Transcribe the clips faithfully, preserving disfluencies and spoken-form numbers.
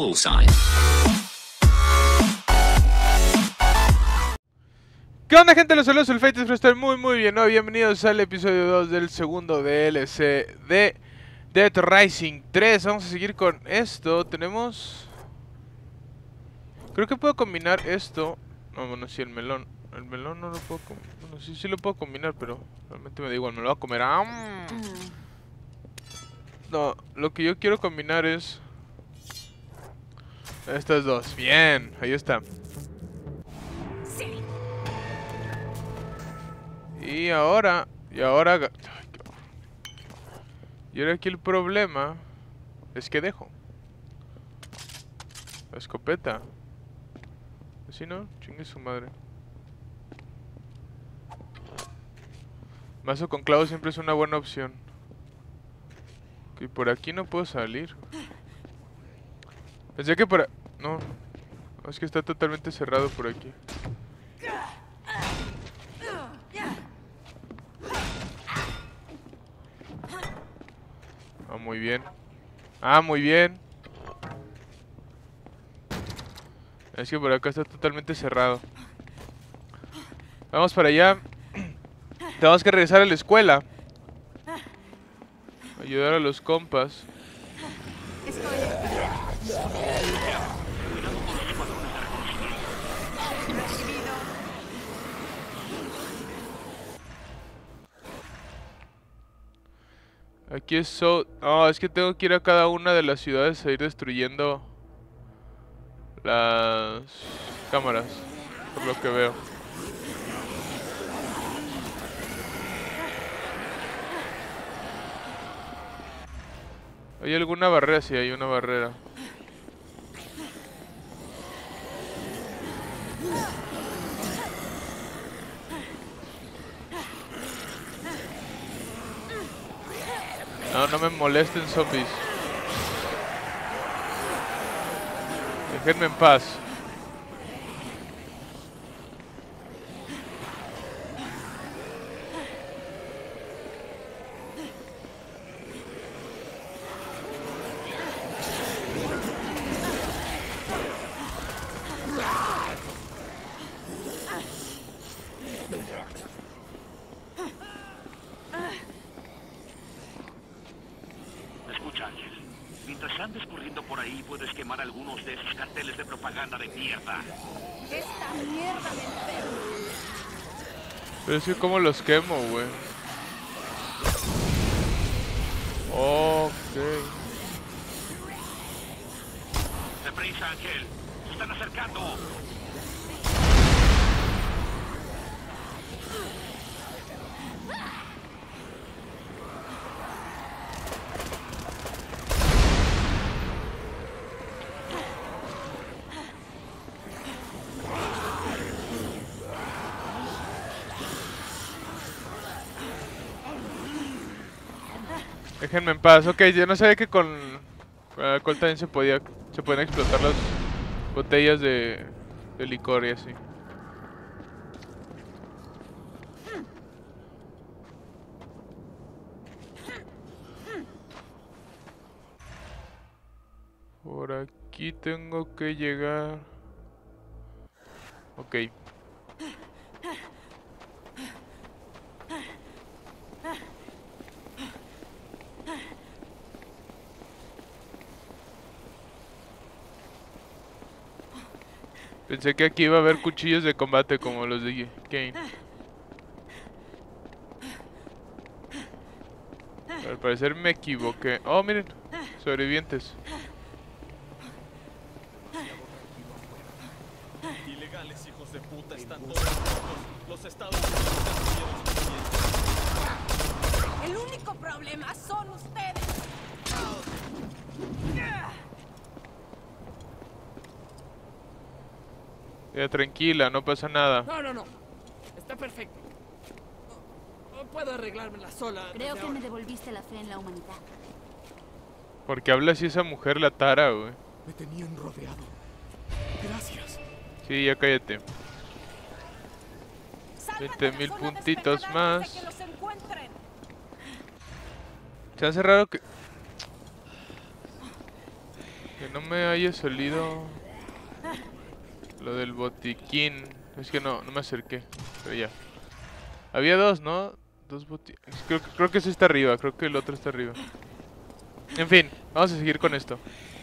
call sign. ¿Qué onda, gente? Los saludos, el Fate, espero estar muy muy bien, ¿no? Bienvenidos al episodio dos del segundo D L C de Dead Rising tres. Vamos a seguir con esto. Tenemos... Creo que puedo combinar esto. No, bueno, sí, el melón. El melón no lo puedo combinar. Bueno, sí, sí lo puedo combinar, pero realmente me da igual, me lo voy a comer. ¡Ah! No, lo que yo quiero combinar es... estas dos. Bien, ahí está. Y ahora, y ahora, ay, qué... y ahora aquí el problema es que dejo la escopeta. Así no, chingue su madre. Mazo con clavos siempre es una buena opción. Y por aquí no puedo salir. Pensé que por... no, es que está totalmente cerrado por aquí. Ah, muy bien. Ah, muy bien. Es que por acá está totalmente cerrado. Vamos para allá. Tenemos que regresar a la escuela. Ayudar a los compas. Aquí es so... no, es que tengo que ir a cada una de las ciudades a ir destruyendo las cámaras, por lo que veo. ¿Hay alguna barrera? Sí, hay una barrera. No, no me molesten, zombies. Déjenme en paz. Escucha, Ángel. Mientras andes corriendo por ahí, puedes quemar algunos de esos carteles de propaganda de mierda. Esta mierda me enferma. Pero es que cómo los quemo, güey. Ok. Deprisa, Ángel. Se están acercando. Déjenme en paz. Ok, yo no sabía que con, con el alcohol también se podía, se pueden explotar las botellas de, de licor y así. Por aquí tengo que llegar. Ok. Pensé que aquí iba a haber cuchillos de combate como los de Kane. Al parecer me equivoqué. Oh, miren, sobrevivientes. Ilegales, hijos de puta, están todos locos. Los Estados Unidos destruyeron sus billetes. El único problema son ustedes. Ya, tranquila, no pasa nada. No, no, no. Está perfecto. No, no puedo arreglármela sola. Creo desde que me ahora. devolviste la fe en la humanidad. Porque habla así esa mujer, la Tara, güey. Me tenían rodeado. Gracias. Sí, ya cállate. Sálganme veinte de mil la zona puntitos despejada antes más. de que los encuentren. Se hace raro que... Que no me haya salido lo del botiquín. Es que no, no me acerqué. Pero ya. Había dos, ¿no? Dos botiquines. Creo, creo que ese está arriba. Creo que el otro está arriba. En fin, vamos a seguir con esto.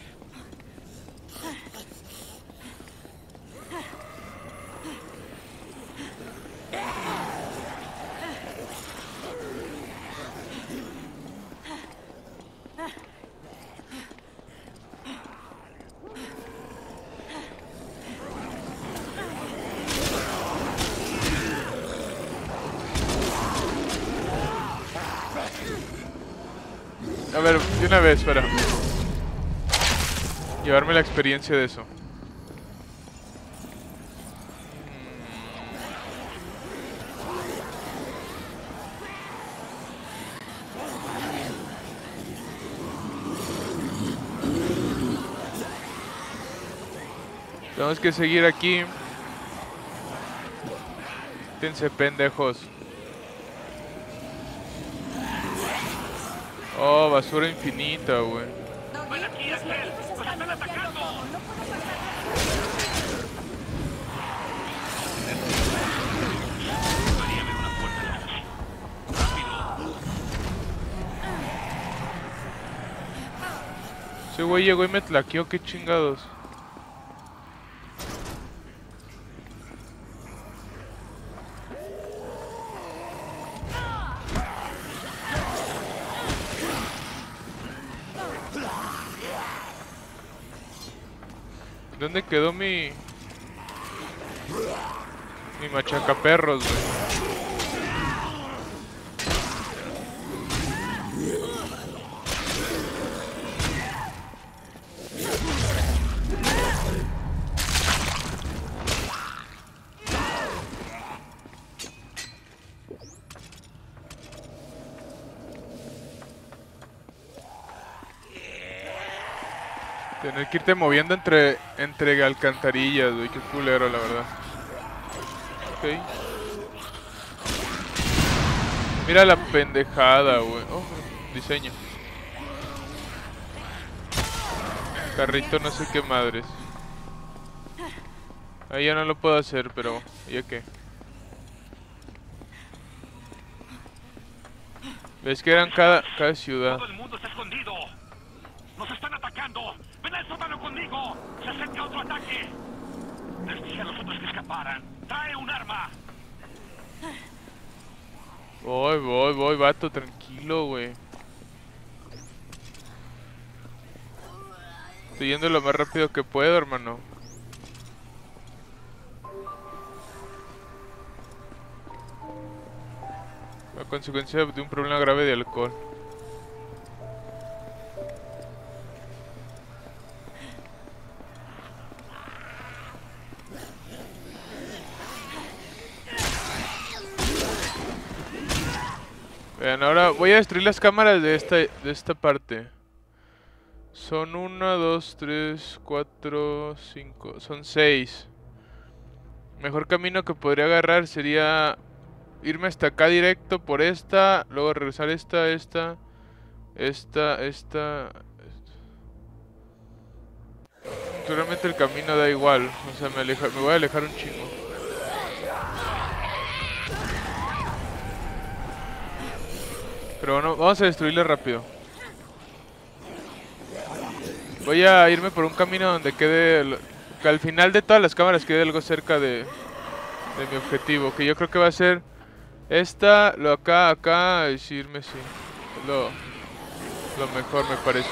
A ver, de una vez para llevarme la experiencia de eso. Tenemos que seguir aquí. Quítense, pendejos. Oh, basura infinita, güey. ¡Ven aquí, Axel! ¡Nos están atacando! Haríame una puerta. ¡Rápido! Ese güey llegó y me tlaqueó, qué chingados. ¿Dónde quedó mi... mi machacaperros, güey? Tener que irte moviendo entre, entre alcantarillas, güey, qué culero, la verdad. Ok. Mira la pendejada, güey. Oh, diseño. Carrito no sé qué madres. Ahí ya no lo puedo hacer, pero ya que. ¿Ves que eran cada, cada ciudad? Todo el mundo está escondido. ¡Nos están atacando! ¡Ven al sótano conmigo! ¡Se acerca otro ataque! Les dije a los otros que escaparan. ¡Trae un arma! Voy, voy, voy, vato, tranquilo, güey. Estoy yendo lo más rápido que puedo, hermano. A consecuencia de un problema grave de alcohol. Vean, ahora voy a destruir las cámaras de esta, de esta parte. Son una, dos, tres, cuatro, cinco. Son seis. Mejor camino que podría agarrar sería irme hasta acá directo por esta. Luego regresar esta, esta, esta, esta. Realmente el camino da igual. O sea, me, aleja, me voy a alejar un chingo. Pero bueno, vamos a destruirle rápido. Voy a irme por un camino donde quede... Que al final de todas las cámaras quede algo cerca de... De mi objetivo. Que yo creo que va a ser... Esta, lo acá, acá... Y sí, irme sí. Es lo... Lo mejor me parece.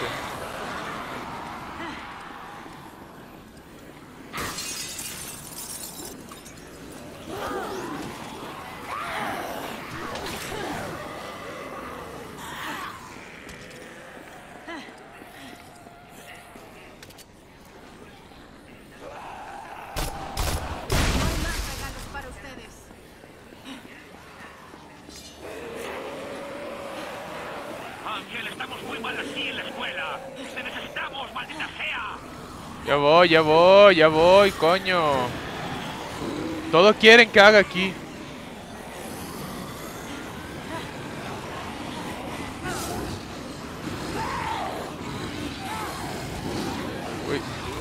Ángel, estamos muy mal aquí en la escuela. ¡Te necesitamos, maldita sea! Ya voy, ya voy, ya voy, coño. Todo quieren que haga aquí. Uy.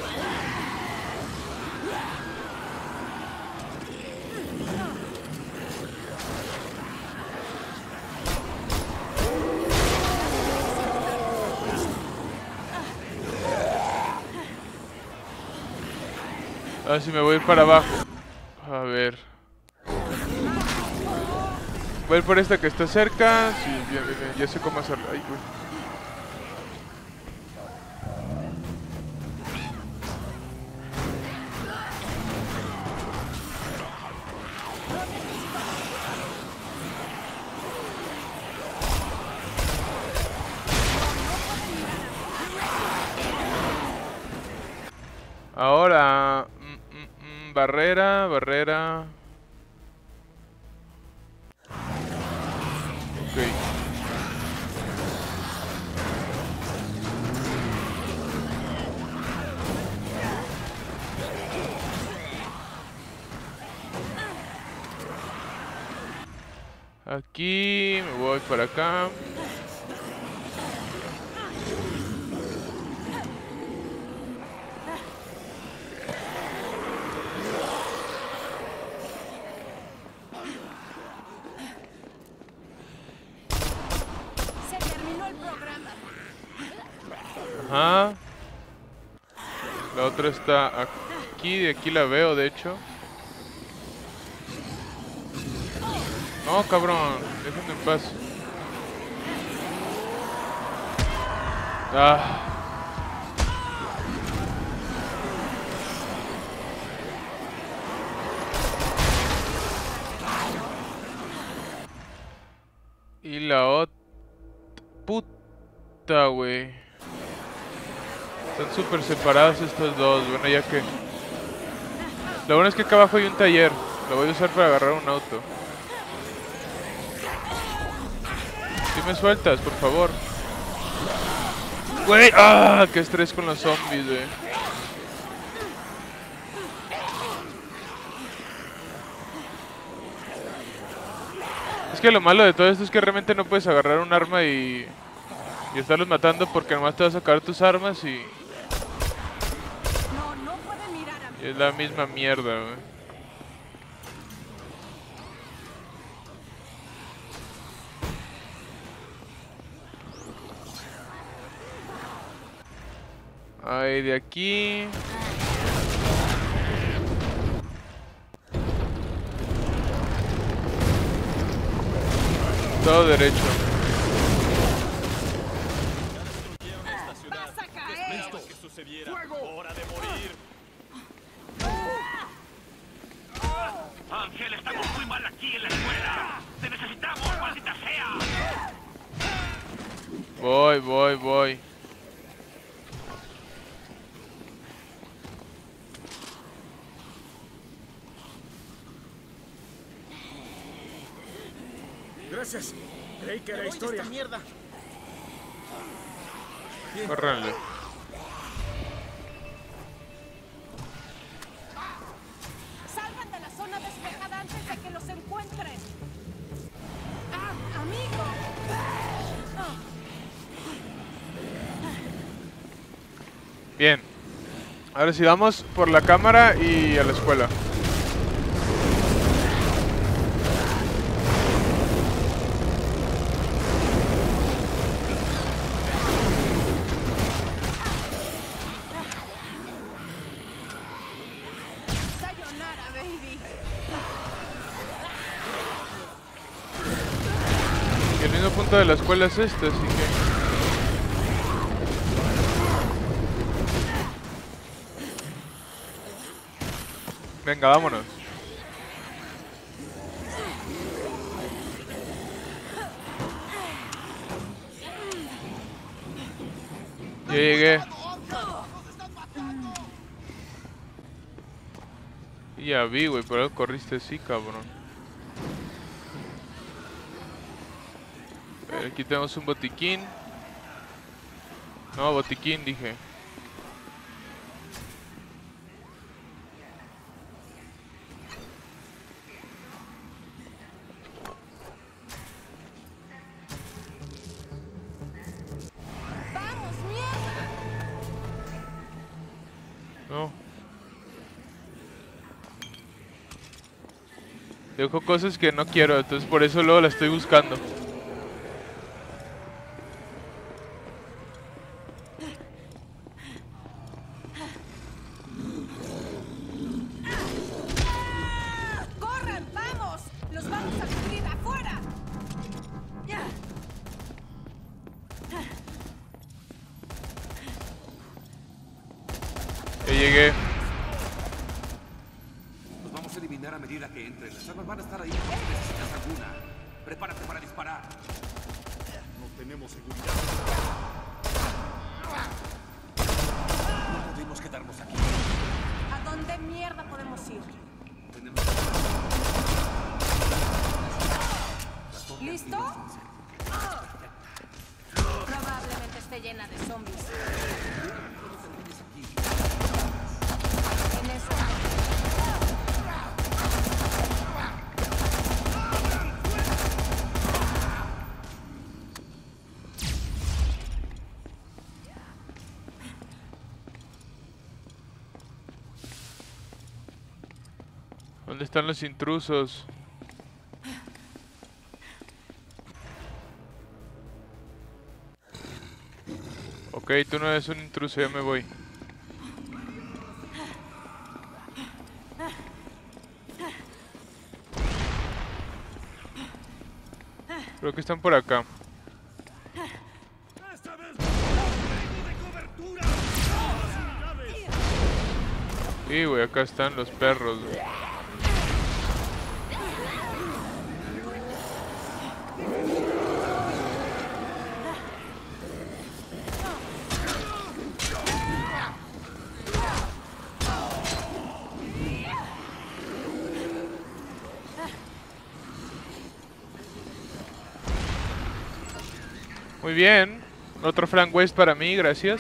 A ver si me voy a ir para abajo. A ver. Voy a ir por esta que está cerca. Sí, bien, bien, bien. Ya sé cómo hacerlo. Ay, güey. Ahora... mm, mm, mm, barrera, barrera... Ok. Aquí me voy para acá. Se terminó el programa. Ajá. La otra está aquí, de aquí la veo, de hecho. No, cabrón, déjenme en paz. Ah. Y la otra... Puta, güey. Están súper separados estos dos. Bueno, ya que... Lo bueno es que acá abajo hay un taller. Lo voy a usar para agarrar un auto. Si me sueltas, por favor. Güey, ah, qué estrés con los zombies, güey. Es que lo malo de todo esto es que realmente no puedes agarrar un arma y... Y estarlos matando porque nomás te vas a sacar tus armas y... No, no puede mirar a mí. y es la misma mierda, güey. Ay, de aquí... Todo derecho. Destruyeron esta ciudad. ¡Vas a ¿Qué caer! esperabas que sucediera? ¡Hora de morir! Ángel, estamos muy mal aquí en la escuela. Te necesitamos, maldita sea. Voy, voy, voy. Gracias. Creí que era historia. mierda! Córranle. Salgan de la zona despejada antes de que los encuentren. ¡Ah, amigo! Bien. Ahora sí, vamos por la cámara y a la escuela. Sayonara, baby. Y el mismo punto de la escuela es este, así que... Venga, vámonos. Ya llegué. Ya vi, güey, pero corriste así, cabrón. A ver, aquí tenemos un botiquín. No, botiquín, dije. ¡Vamos, mierda! No. Dejo cosas que no quiero, entonces por eso luego la estoy buscando. ¡Corran! ¡Vamos! ¡Los vamos a cubrir afuera! Ya llegué. Los vamos a eliminar a medida que entren. Las armas van a estar ahí por si necesitas alguna. Prepárate para disparar. No tenemos seguridad. No podemos quedarnos aquí. ¿A dónde mierda podemos ir? Tenemos... ¿Listo? Probablemente esté llena de zombies. En eso. ¿Dónde están los intrusos? Ok, tú no eres un intruso, ya me voy. Creo que están por acá. ¡Esta vez tengo de cobertura! ¡Todas unidades! Sí, güey, acá están los perros, güey. Muy bien. Otro Frank West para mí, gracias.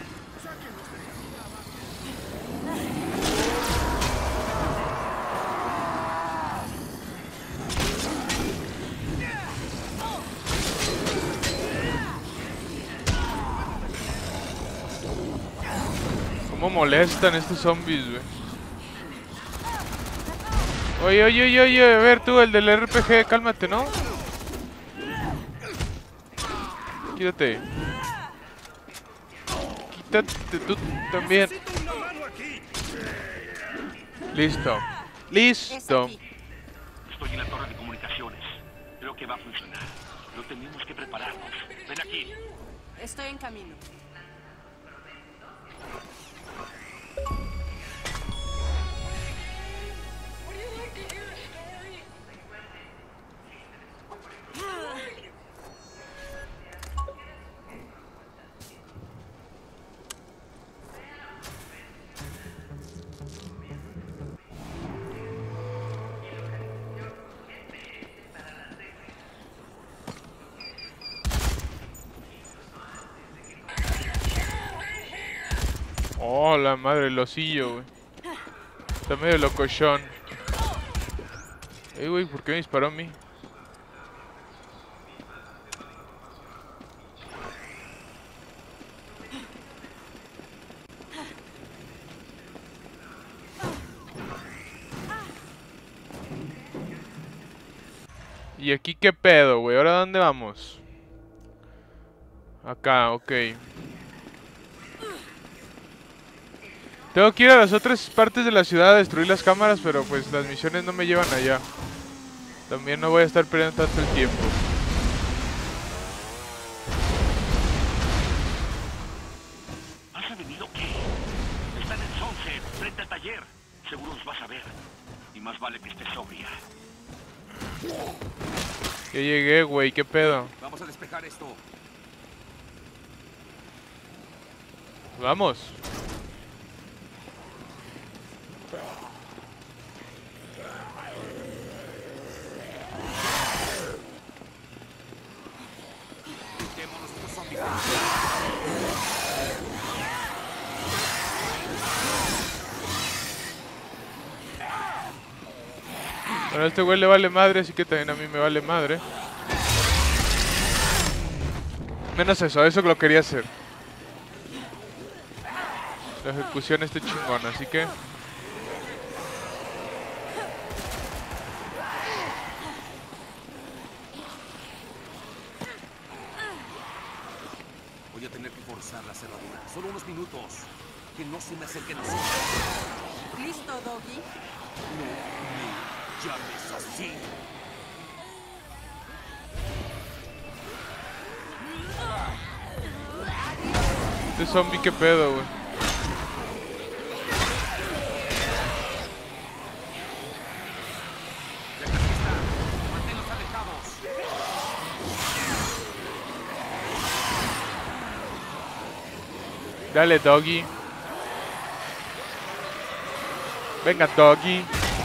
Cómo molestan estos zombies, güey. Oye, oye, oye, oye, a ver tú, el del R P G, cálmate, ¿no? Quítate. Quítate tú también. ¡Necesito una mano aquí! Listo. Listo. Estoy en la torre de comunicaciones. Creo que va a funcionar. Pero tenemos que prepararnos. Ven aquí. Estoy en camino. Oh, la madre, el osillo, güey. Está medio locochón. Ey, güey, ¿por qué me disparó a mí? ¿Y aquí qué pedo, güey? ¿Ahora dónde vamos? Acá, ok. Tengo que ir a las otras partes de la ciudad a destruir las cámaras, pero pues las misiones no me llevan allá. También no voy a estar perdiendo tanto el tiempo. ¿Has venido qué? Están en Sunset, frente al taller. Seguro nos vas a ver. Y más vale que estés sobria. Ya llegué, güey, ¿qué pedo? Vamos a despejar esto. Vamos. Quitémonos estos zombies. Bueno, a este güey le vale madre, así que también a mí me vale madre. Menos eso, eso que lo quería hacer. La ejecución está chingona, así que... Voy a tener que forzar la cerradura. Solo unos minutos. Que no se me acerquen así. ¿Listo, Doggy? No me llames así. Este zombie, qué pedo, güey. Manténlos alejados. Dale, Doggy. Venga, Doggy.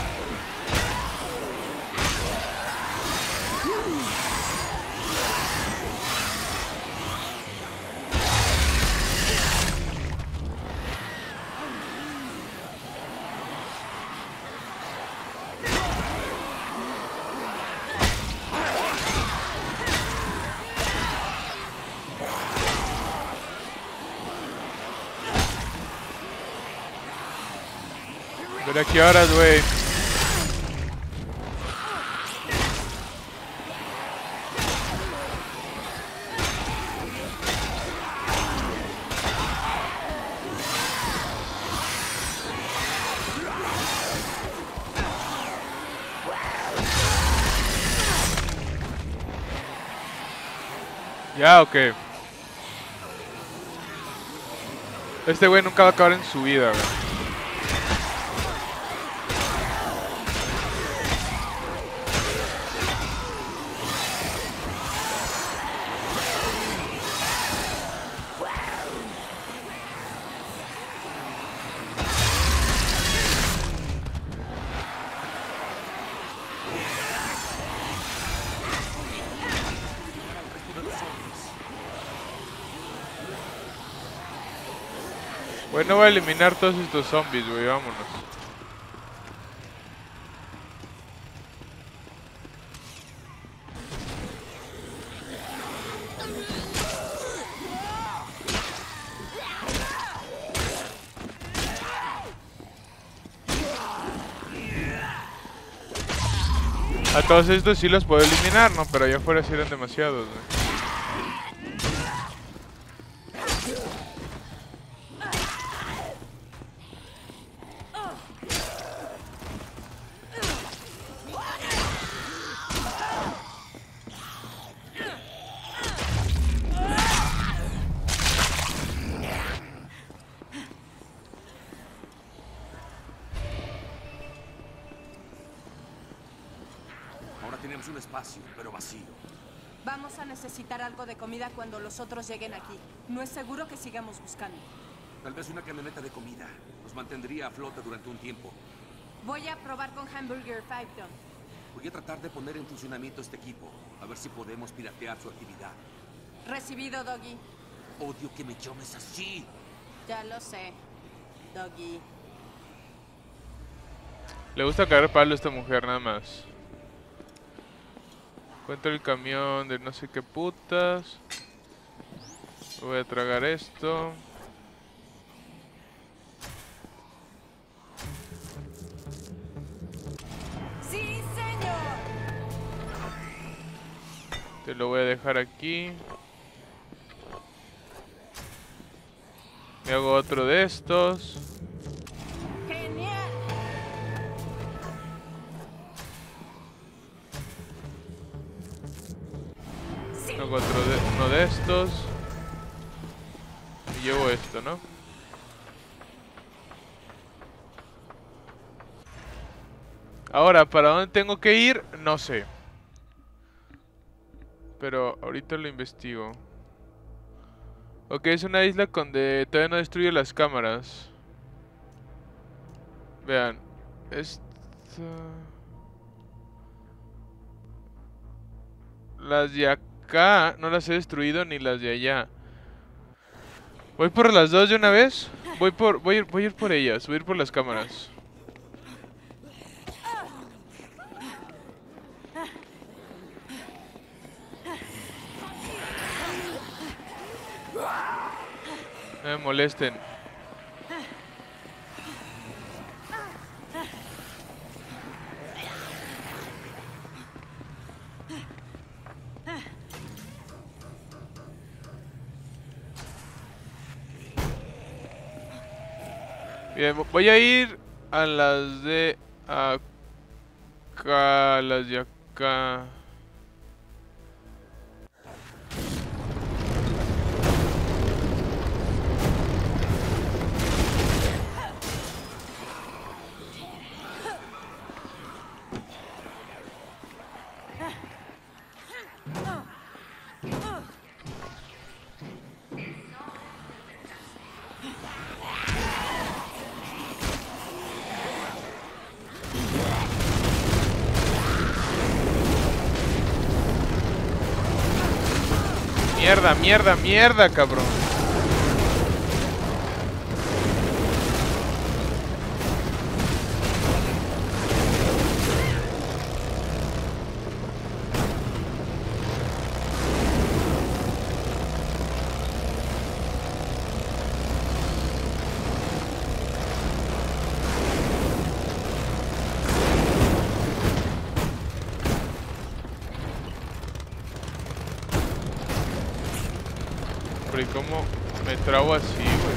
Pero a qué horas, güey. Ya, ok. Este güey nunca va a acabar en su vida, güey. Bueno, voy a eliminar todos estos zombies, güey, vámonos. A todos estos sí los puedo eliminar, ¿no? Pero allá afuera sí eran demasiados, güey. Ahora tenemos un espacio, pero vacío. Vamos a necesitar algo de comida cuando los otros lleguen aquí. No es seguro que sigamos buscando. Tal vez una camioneta de comida. Nos mantendría a flote durante un tiempo. Voy a probar con Hamburger Python. Voy a tratar de poner en funcionamiento este equipo. A ver si podemos piratear su actividad. Recibido, Doggy. Odio que me llames así. Ya lo sé, Doggy. Le gusta caer palo a esta mujer, nada más. Encuentro el camión de no sé qué putas. Voy a tragar esto. ¡Sí, señor! Te lo voy a dejar aquí. Me hago otro de estos. ¡Genial! Sí. Me hago otro de, uno de estos. Y llevo esto, ¿no? Ahora, ¿para dónde tengo que ir? No sé. Pero ahorita lo investigo. Ok, es una isla donde todavía no destruye las cámaras. Vean. Esta... Las de acá no las he destruido ni las de allá. ¿Voy por las dos de una vez? Voy por, voy a ir, voy a ir por ellas, voy a ir por las cámaras. No me molesten. Bien, voy a ir a las de acá, a las de acá. Mierda, mierda, mierda, cabrón. Pero ¿y cómo me trabo así, güey?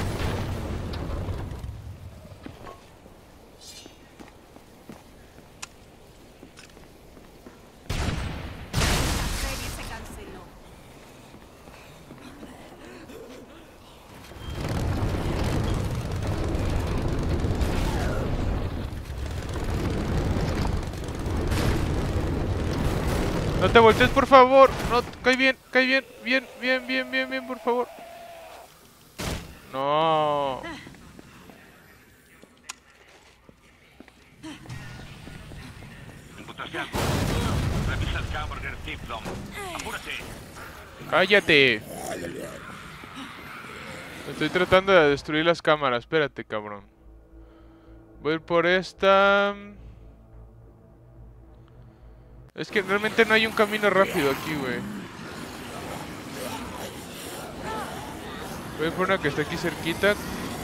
La serie se canceló. No te voltees, por favor. No, cae bien, cae bien, bien, bien, bien, bien, bien, por favor. No. ¿Encontraste algo? Revisa el Hamburger Tipdom. ¡Apúrate! Cállate. Estoy tratando de destruir las cámaras. Espérate, cabrón. Voy a ir por esta. Es que realmente no hay un camino rápido aquí, güey. Voy a ir por una que está aquí cerquita.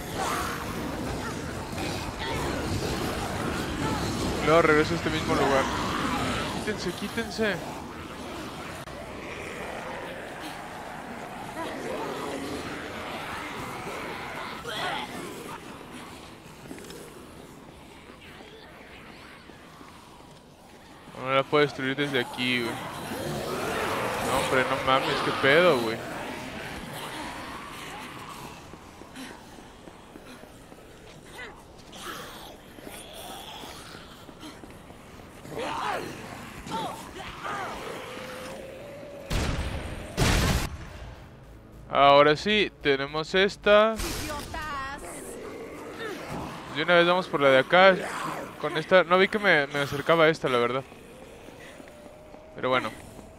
Luego regreso a este mismo lugar. Quítense, quítense. No la puedo destruir desde aquí, güey. No, hombre, no mames, qué pedo, güey. Ahora sí, tenemos esta. ¡Idiotas! De una vez vamos por la de acá. Con esta, no vi que me, me acercaba a esta, la verdad. Pero bueno.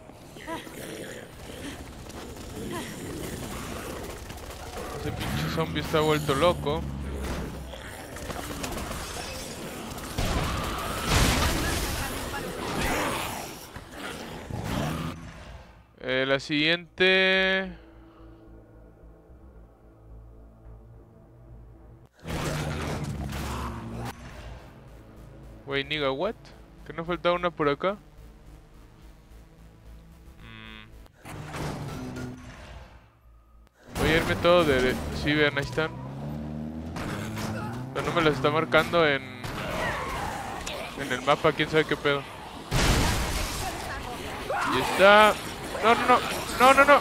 Ese pinche zombie está vuelto loco. Eh, la siguiente... Wait, nigga, what? ¿Que no falta una por acá? Mm. Voy a irme todo de... Sí, vean, ahí están. Pero no me las está marcando en... En el mapa, quién sabe qué pedo. Y está... No, no, no, no, no, no.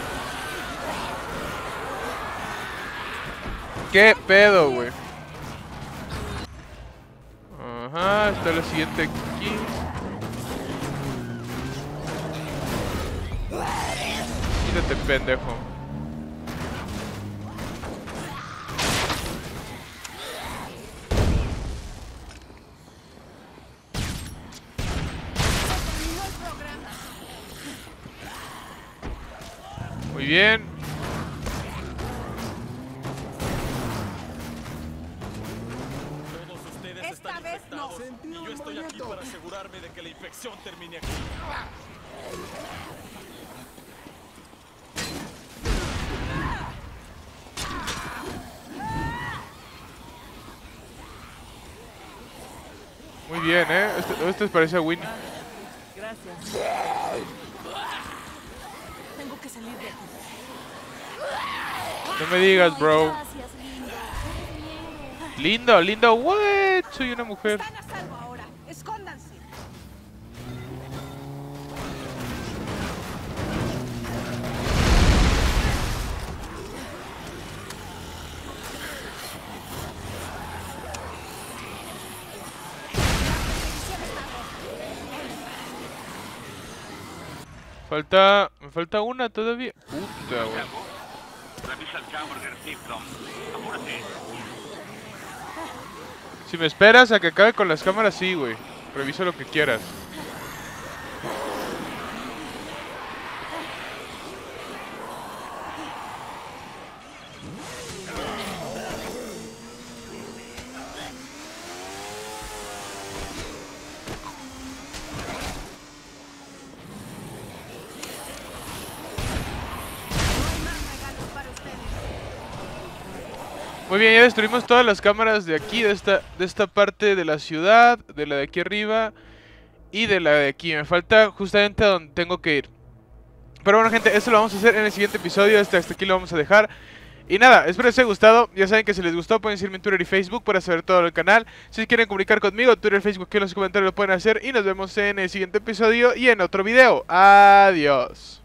¿Qué pedo, güey? Ajá, está la siguiente aquí. Quítate, pendejo. Terminó el programa. Muy bien. Todos ustedes Esta están vez no. infectados. Y yo estoy aquí para asegurarme de que la infección termine aquí. Muy bien, eh. Este, este parece a Winnie. Gracias. Tengo que salir de aquí. No me digas, bro. Gracias, lindo. Lindo, lindo. What? Soy una mujer. Están a salvo ahora. Escóndanse. Falta... Me falta una todavía. Puta, güey. Revisa el hamburger, Tipton. Apúrate. Si me esperas a que acabe con las cámaras, sí, güey. Revisa lo que quieras. Muy bien, ya destruimos todas las cámaras de aquí, de esta, de esta parte de la ciudad, de la de aquí arriba y de la de aquí. Me falta justamente a donde tengo que ir. Pero bueno, gente, eso lo vamos a hacer en el siguiente episodio. Este, hasta aquí lo vamos a dejar. Y nada, espero les haya gustado. Ya saben que si les gustó pueden seguirme en Twitter y Facebook para saber todo el canal. Si quieren comunicar conmigo, Twitter, Facebook, aquí en los comentarios lo pueden hacer. Y nos vemos en el siguiente episodio y en otro video. Adiós.